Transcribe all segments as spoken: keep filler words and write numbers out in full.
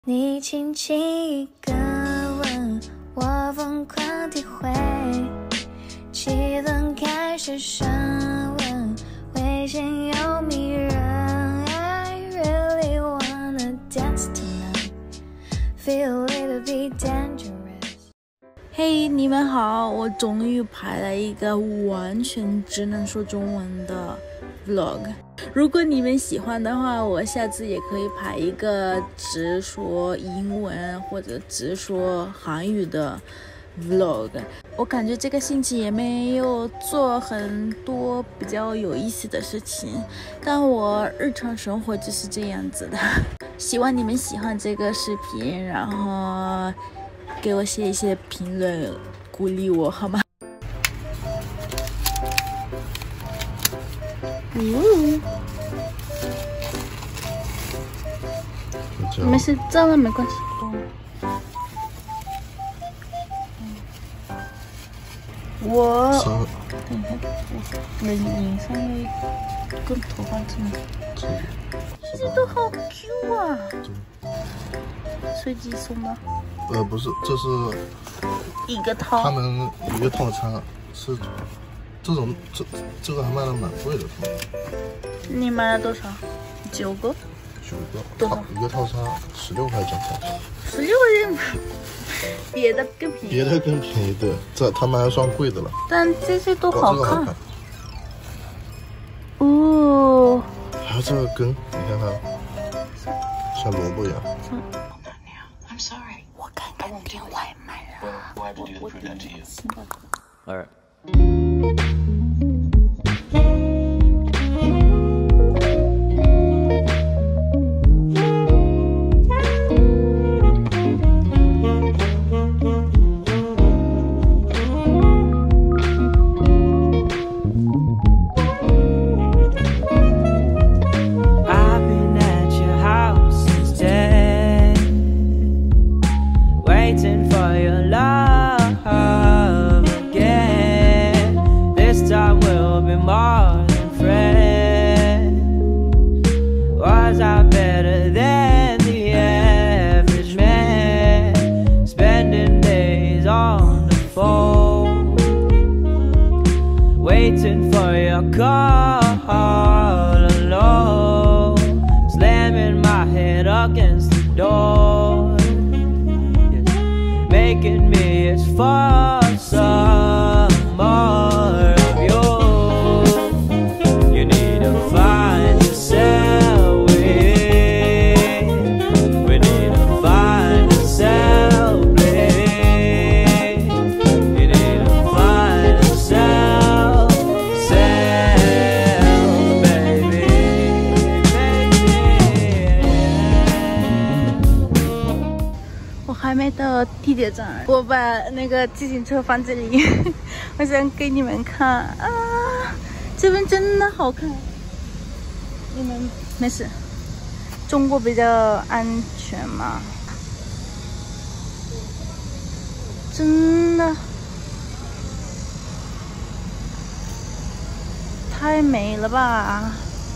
你轻轻一个吻，我疯狂体会，气氛开始升温，危险又迷人。I really wanna dance tonight, feel a little bit dangerous. 嘿， hey, 你们好，我终于拍了一个完全只能说中文的 vlog。如果你们喜欢的话，我下次也可以拍一个只说英文或者只说韩语的 vlog。我感觉这个星期也没有做很多比较有意思的事情，但我日常生活就是这样子的。希望你们喜欢这个视频，然后给我写一些评论鼓励我好吗？嗯，没事，这样了没关系。我等一下，我脸脸上有一根头发怎么？这些都好 Q 啊！随机送的？ 呃，不是，这是一个套， 他们一个套餐是这种，这这个还卖的蛮贵的。 你买了多少？九个？ 九个。 多少？ 一个套餐十六块钱才。 十六块钱，别的更便宜。 别的更便宜，对，这他们还算贵的了。 但这些都好看。 好看哦。 还有这个根，你看它像萝卜一样。 I'm sorry， 我刚刚点外卖了。我我我点新的。Alright。Waiting for your call alone, slamming my head against the door, yes, making me itch for some more of you. You need to find yourself with, we need to find yourself with, you need to find yourself. 还没到地铁站，我把那个自行车放这里，我想给你们看啊，这边真的好看。你们没事，中国比较安全嘛，真的太美了吧！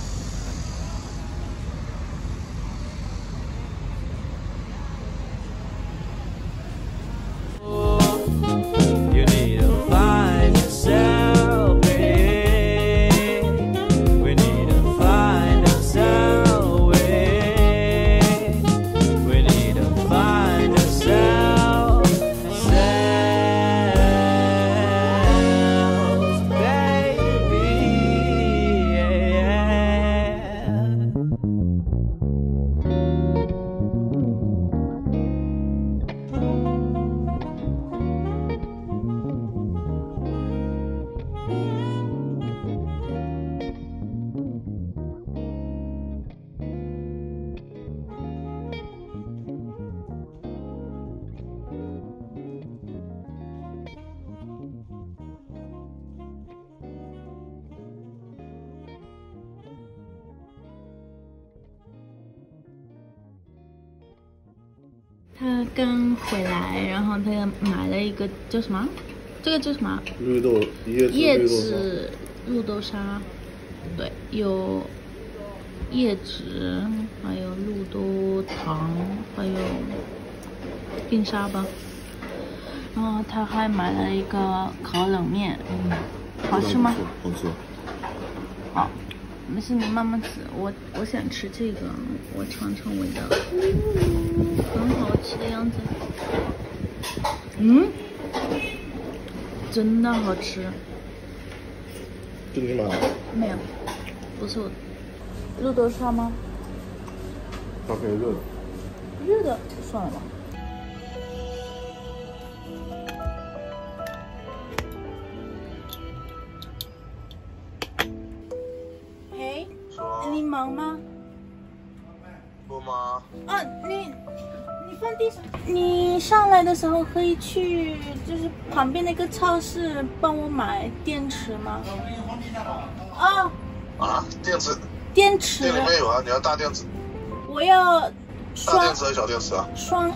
他刚回来，然后他买了一个叫什么？这个叫什么？ 绿豆椰子椰子绿豆沙，对，有椰子， 还有绿豆汤，还有冰沙吧。然后他还买了一个烤冷面，嗯，好吃吗？ 好吃。 好，没事，你慢慢吃。我我想吃这个，我尝尝味道，很好吃的样子。嗯，真的好吃。 这个你买了？ 没有，不是我。绿豆沙吗？ 它可以热的。 热的算了吧。嘿，你忙吗？ 不忙。 啊，你你放地上。你上来的时候可以去，就是旁边那个超市帮我买电池吗？啊。 啊，电池。 电池。 店里面有啊，你要大电池。 我要大电池还是小电池啊？ 双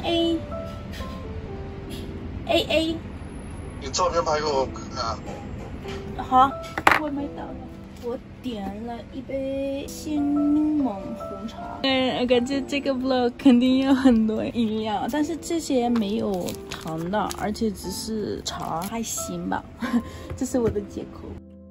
A。A A。 你照片拍给我看啊。 好，我没到。我点了一杯鲜柠檬红茶。嗯，感觉这个 vlog 肯定有很多饮料，但是这些没有糖的，而且只是茶，还行吧。这是我的借口。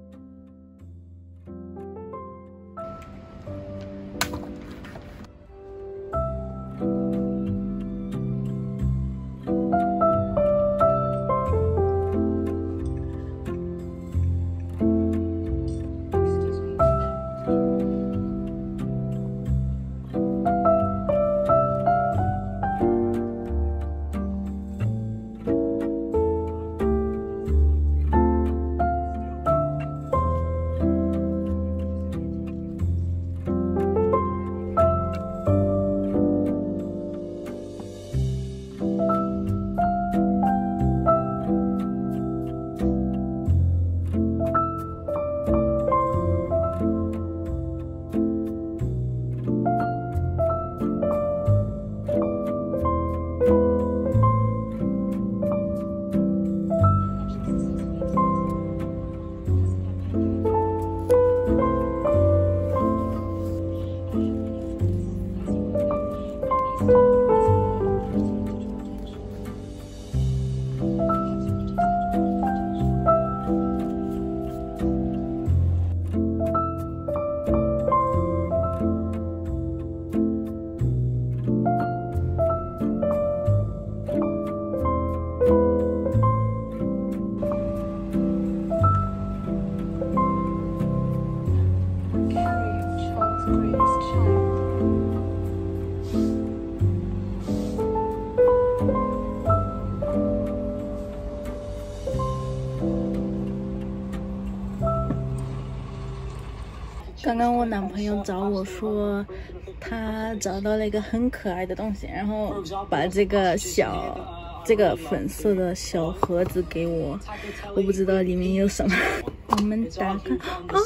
刚刚我男朋友找我说，他找到了一个很可爱的东西，然后把这个小、这个粉色的小盒子给我，我不知道里面有什么。我们打开啊，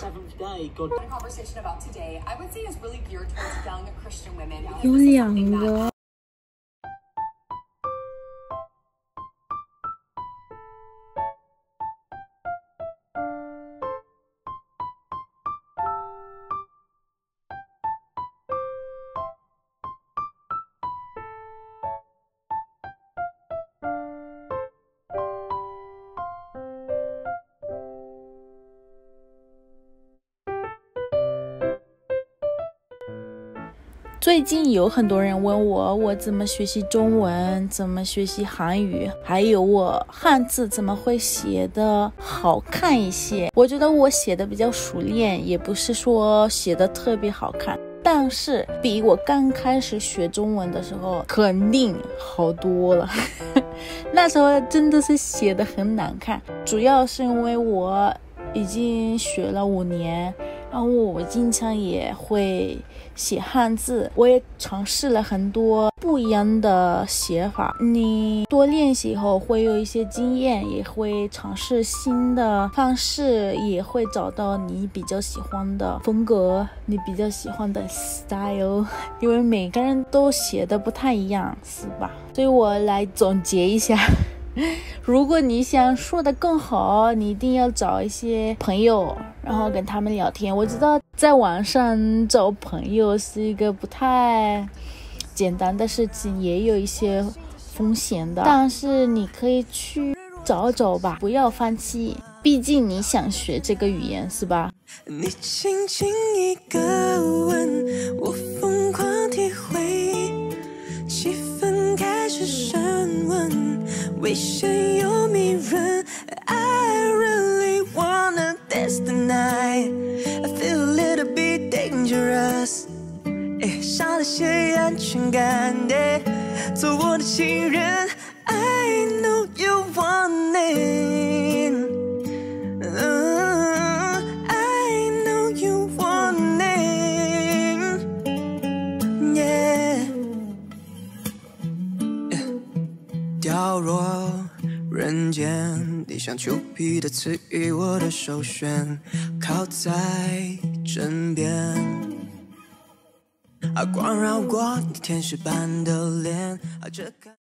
有两个。最近有很多人问我，我怎么学习中文，怎么学习韩语，还有我汉字怎么会写的好看一些。我觉得我写的比较熟练，也不是说写的特别好看，但是比我刚开始学中文的时候肯定好多了。那时候真的是写的很难看，主要是因为我已经学了五年，然后我经常也会写汉字，我也尝试了很多不一样的写法。你多练习以后会有一些经验，也会尝试新的方式，也会找到你比较喜欢的风格，你比较喜欢的 style， 因为每个人都写的不太一样，是吧？所以我来总结一下。如果你想说的更好，你一定要找一些朋友，然后跟他们聊天。我知道在网上找朋友是一个不太简单的事情，也有一些风险的，但是你可以去找找吧，不要放弃，毕竟你想学这个语言是吧？ 你轻轻一个吻，我疯狂体会，气氛开始升温，危险又迷人。I really wanna dance the night, I feel a little bit dangerous， 哎，少了些安全感，哎，做我的情人。I know you want it。I know you want it, yeah. 掉落人间，你像丘比特赐予我的首选，靠在枕边，啊，光绕过你天使般的脸，啊，这。